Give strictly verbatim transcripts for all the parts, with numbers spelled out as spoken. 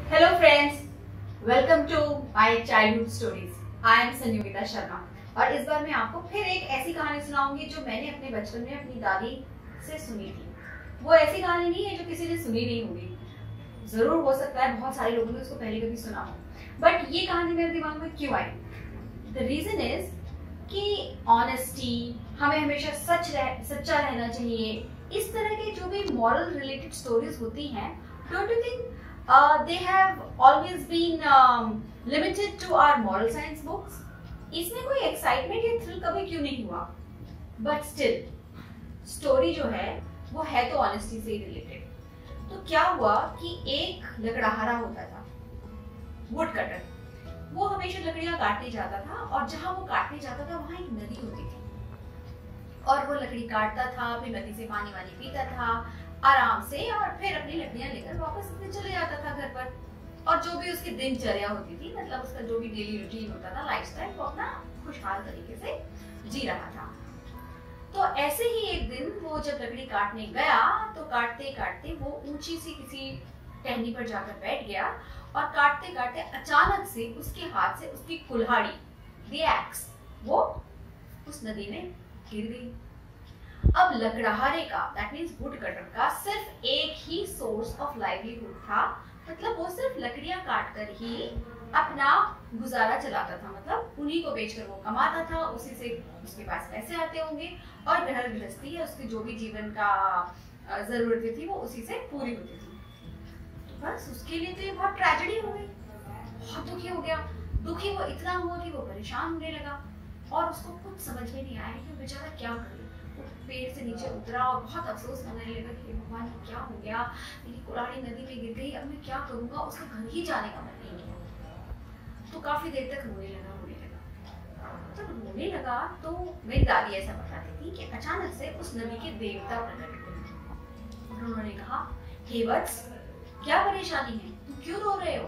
Hello friends, welcome to my childhood stories. I am Sanyukta Sharma और इस बार मैं आपको फिर एक ऐसी कहानी सुनाऊंगी जो मैंने अपने बचपन में अपनी दादी से सुनी थी। वो ऐसी कहानी नहीं है जो किसी ने सुनी नहीं होगी। जरूर हो सकता है बहुत सारे लोगों ने उसको पहले कभी सुना हो, बट ये कहानी मेरे दिमाग में क्यों आई? द रीजन इज कि ऑनेस्टी, हमें हमेशा सच रह, सच्चा रहना चाहिए। इस तरह के जो भी मॉरल रिलेटेड स्टोरीज होती हैं, don't you think Uh, they have always been um, limited to our moral science books. इसमें कोई एक्साइटमेंट या थ्रिल कभी क्यों नहीं हुआ? बट स्टिल स्टोरी जो है वो है तो ऑनेस्टी से रिलेटेड। तो क्या हुआ कि एक लकड़हारा होता था, वुड कटर। वो हमेशा लकड़ियां काटने जाता था और जहां वो काटने जाता था वहां एक नदी होती थी और वो लकड़ी काटता था, फिर नदी से पानी वानी पीता था आराम से और फिर अपनी लकड़ियां लेकर वापस अपने चले जाता था घर पर। और जो भी उसकी दिनचर्या होती थी, मतलब उसका जो भी डेली रूटीन होता था, लाइफस्टाइल, वो अपना खुशहाल तरीके से जी रहा था। तो ऐसे ही एक दिन वो जब लकड़ी काटने गया तो काटते काटते वो ऊंची सी किसी टहनी पर जाकर बैठ गया और काटते काटते अचानक से उसके हाथ से उसकी कुल्हाड़ी, द एक्स, वो उस नदी में गिर गई। अब लकड़हारे का, दैट मींस वुड कटर का, सिर्फ एक ही सोर्स ऑफ लाइवलीहुड था। मतलब वो सिर्फ लकड़ियां काटकर ही अपना गुजारा चलाता था, मतलब उन्हीं को बेचकर वो कमाता था, उसी से उसके पास पैसे आते होंगे और घर गृहस्थी या उसके जो भी जीवन का जरूरतें थी वो उसी से पूरी होती थी। तो बस उसके लिए तो ये बहुत ट्रेजेडी हो गई, बहुत दुखी हो गया। दुखी वो इतना हुआ कि वो परेशान होने लगा और उसको कुछ समझ में नहीं आया कि बेचारा क्या करे। पेड़ से नीचे उतरा और बहुत अफसोस करने लगा कि भगवान क्या हो गया, मेरी कुल्हाड़ी नदी में गिर गई, अब मैं क्या करूंगा। उसका घर ही जाने का मन नहीं किया। तो काफी देर तक रोने लगा रोने लगा तो रोने लगा तो मेरी दादी ऐसा बताती थी कि अचानक से उस नदी के देवता प्रकट हुए और उन्होंने कहा, हे वत्स, क्या परेशानी है, तुम क्यों रो रहे हो?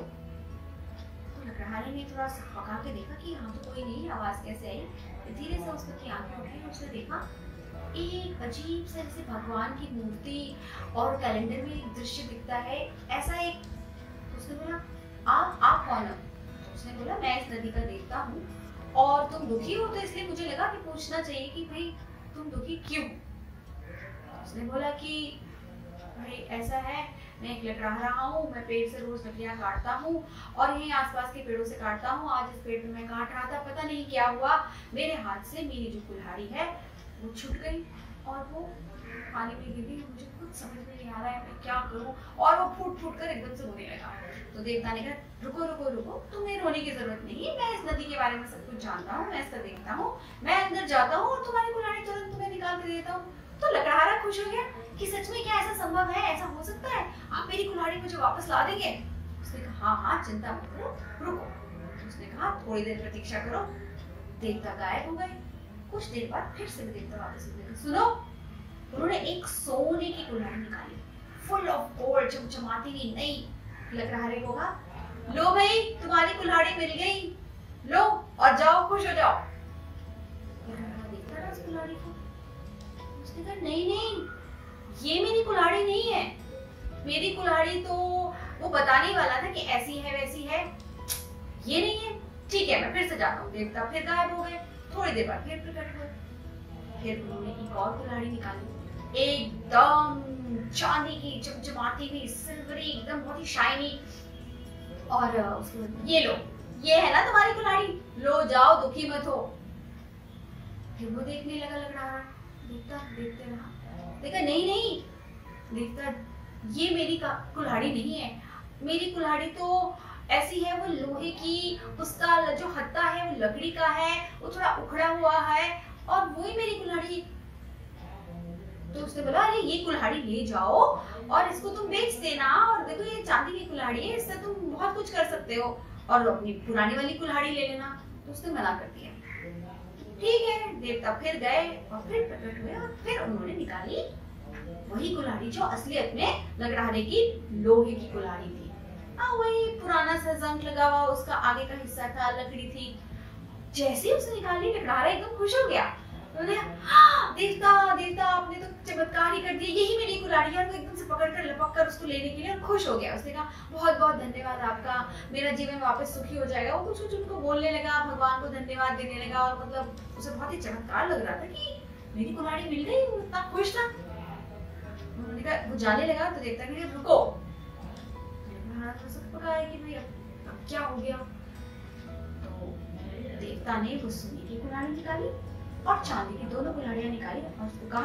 तो लकड़हारे ने थोड़ा पका के देखा कि यहाँ तो कोई नहीं, आवाज कैसे आई। धीरे से उसकी आंखें उठी, उसने देखा एक अजीब से जैसे भगवान की मूर्ति और कैलेंडर में एक दृश्य दिखता है ऐसा एक। उसने बोला, आप आप कौन हो? उसने बोला, मैं इस नदी का देवता हूँ और तुम दुखी हो, तो इसलिए मुझे लगा कि पूछना चाहिए कि भाई तुम दुखी क्यों? उसने बोला कि भाई ऐसा है, मैं एक लकड़हारा हूँ, मैं पेड़ से रोज लकड़ियाँ काटता हूँ और यहीं आसपास के पेड़ों से काटता हूँ। आज इस पेड़ में मैं काट रहा था, पता नहीं क्या हुआ, मेरे हाथ से मेरी जो कुल्हाड़ी है वो छूट गई और वो पानी में गिर गई। मुझे कुछ समझ में नहीं आ रहा है, मैं क्या करूं। और वो फूट फूट कर एकदम से रोने लगा। तो देवता ने कहा, रुको रुको रुको, तुम्हें रोने की जरूरत नहीं, मैं इस नदी के बारे में सब कुछ जानता हूँ, मैं इसका देखता हूँ, मैं अंदर जाता हूँ और तुम्हारी कुल्हाड़ी तुरंत तुम्हें निकाल के देता हूँ। तो लकड़हारा खुश हो गया कि सच में क्या ऐसा संभव है, ऐसा हो सकता है, आप मेरी कुल्हाड़ी मुझे वापस ला देंगे? उसने कहा, हाँ हाँ, चिंता मत करो, रुको। उसने कहा, थोड़ी देर प्रतीक्षा करो। देवता गायब हो गए। कुछ देर बाद फिर से देवता वापस आए। सुनो, उन्होंने एक सोने की कुल्हाड़ी निकाली, फुल ऑफ गोल्ड, चमचमाती हुई नई। लकड़हारे को कहा, लो भाई, तुम्हारी कुल्हाड़ी मिल गई, लो और जाओ, खुश हो जाओ। लकड़हारा देखता रहा उस कुल्हाड़ी को। उसने कहा, नहीं नहीं, ये मेरी कुल्हाड़ी नहीं है, मेरी कुल्हाड़ी तो वो बताने वाला था कि ऐसी है वैसी है, ये नहीं है। ठीक है, मैं फिर से जाता हूँ। देवता फिर गायब हो गए। थोड़ी देर बाद फिर प्रकट हुए। फिर उन्होंने एक और कुल्हाड़ी निकाली, एकदम चांदी की, चमचमाती हुई, सिल्वरी, एकदम बहुत ही शाइनी। और उसको, ये लो, ये है ना तुम्हारी कुल्हाड़ी, लो जाओ, दुखी मत हो। फिर वो देखने लगा लकड़हारा, देखता देखते रहा, देखा नहीं नहीं, देखता ये मेरी कुल्हाड़ी नहीं है, मेरी कुल्हाड़ी तो ऐसी है, वो लोहे की, उसका जो हत्था है वो लकड़ी का है, वो थोड़ा उखड़ा हुआ है और वही मेरी कुल्हाड़ी। तो उसने बोला, अरे ये कुल्हाड़ी ले जाओ और इसको तुम बेच देना, और देखो ये चांदी की कुल्हाड़ी है, इससे तुम बहुत कुछ कर सकते हो, और अपनी पुरानी वाली कुल्हाड़ी ले लेना। तो उसने मना कर दिया। ठीक है, देवता फिर गए और फिर प्रकट हुए और फिर उन्होंने निकाली वही कुल्हाड़ी जो असलियत में लकड़हारे की लोहे की कुल्हाड़ी थी। हाँ, वही पुराना सा जंग लगा हुआ उसका आगे का हिस्सा था, लकड़ी थी। जैसे ही उसने निकाली, लकड़हारा एकदम खुश हो गया। उन्होंने हाँ, देवता देवता आपने तो चमत्कार ही कर दिया, यही मेरी कुल्हाड़ी है। और वो एकदम से पकड़ कर लपक कर उसको लेने के लिए खुश हो गया। उसने कहा बहुत बहुत धन्यवाद आपका, मेरा जीवन वापस सुखी हो जाएगा। वो कुछ कुछ उनको बोलने लगा, भगवान को धन्यवाद देने लगा, और मतलब उसे बहुत ही चमत्कार लग रहा था कि मेरी कुल्हाड़ी मिल गई। वो इतना खुश था। उन्होंने कहा, वो जाने लगा तो देवता ने कहा रुको। पका है कि भाई अब क्या हो गया। तो देवता ने वो सोने की कुल्हाड़ी निकाली और चांदी की दोनों कुल्हाड़ियां निकाली और उसको कहा,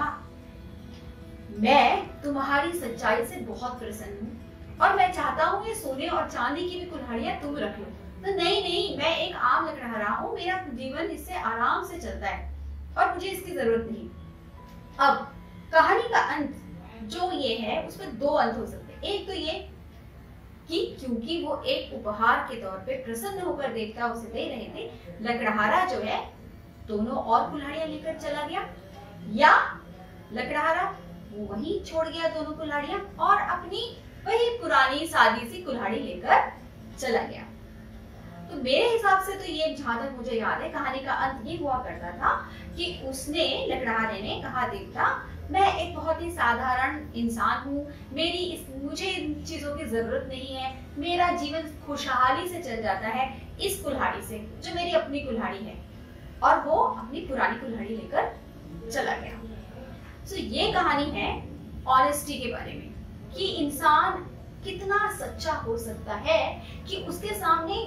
मैं तुम्हारी सच्चाई से बहुत प्रसन्न हूँ और मैं चाहता हूँ ये सोने और चांदी की भी कुल्हाड़ियां तुम रख लो। तो नहीं नहीं, मैं एक आम लकड़हारा हूँ, मेरा जीवन इससे आराम से चलता है और मुझे इसकी जरूरत नहीं। अब कहानी का अंत जो ये है उसमें दो अंत हो सकते हैं। एक तो ये कि क्योंकि वो एक उपहार के तौर पे प्रसन्न होकर देवता उसे दे रहे थे, लकड़हारा जो है दोनों और कुल्हाड़ियां लेकर चला गया, या लकड़हारा वो वहीं छोड़ गया दोनों कुल्हाड़ियां और अपनी वही पुरानी सादी सी कुल्हाड़ी लेकर चला गया। तो मेरे हिसाब से तो ये, जहां तक मुझे याद है, कहानी का अंत ये हुआ करता था कि उसने, लकड़हारे ने कहा, देवता मैं एक बहुत ही साधारण इंसान हूँ, मेरी इस मुझे इन चीजों की जरूरत नहीं है, मेरा जीवन खुशहाली से चल जाता है इस कुल्हाड़ी से जो मेरी अपनी कुल्हाड़ी है। और वो अपनी पुरानी कुल्हाड़ी लेकर चला गया। सो so, ये कहानी है ऑनेस्टी के बारे में कि इंसान कितना सच्चा हो सकता है कि उसके सामने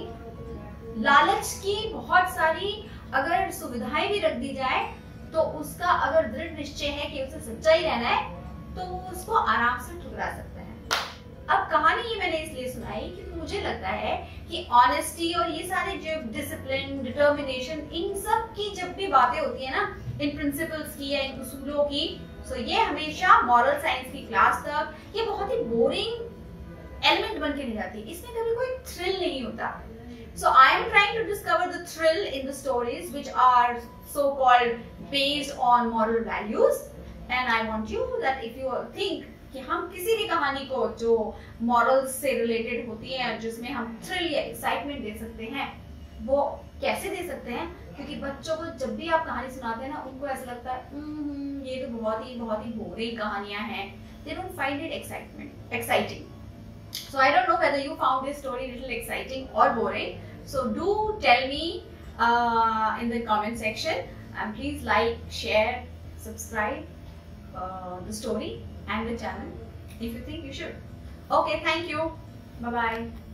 लालच की बहुत सारी अगर सुविधाएं भी रख दी जाए तो उसका अगर दृढ़ निश्चय है कि उसे सच्चा ही रहना है तो वो उसको आराम से ठुकरा सकता है। अब कहानी ये मैंने इसलिए सुनाई क्योंकि मुझे लगता है कि ऑनेस्टी और ये सारे जो डिसिप्लिन, डिटर्मिनेशन, इन सब की जब भी बातें होती है ना, इन प्रिंसिपल्स की या इन उसूलों की, सो ये हमेशा मॉरल साइंस की क्लास तक ये बहुत ही बोरिंग एलिमेंट बन के नहीं जाती। इसमें कभी कोई थ्रिल नहीं होता। So I am trying to discover the thrill in the stories which are so-called based on moral values, and I want you that if you think कि हम किसी भी कहानी को जो morals से related होती है, जिसमें हम thrill या excitement दे सकते हैं, वो कैसे दे सकते हैं? क्योंकि बच्चों को जब भी आप कहानी सुनाते हैं ना, उनको ऐसा लगता है ये तो बहुत ही बहुत ही बोरिंग कहानियां हैं। They don't find it excitement exciting. So I don't know whether you found this story a little exciting or boring. So do tell me uh, in the comment section, and please like, share, subscribe uh, the story and the channel if you think you should. Okay, thank you. Bye bye.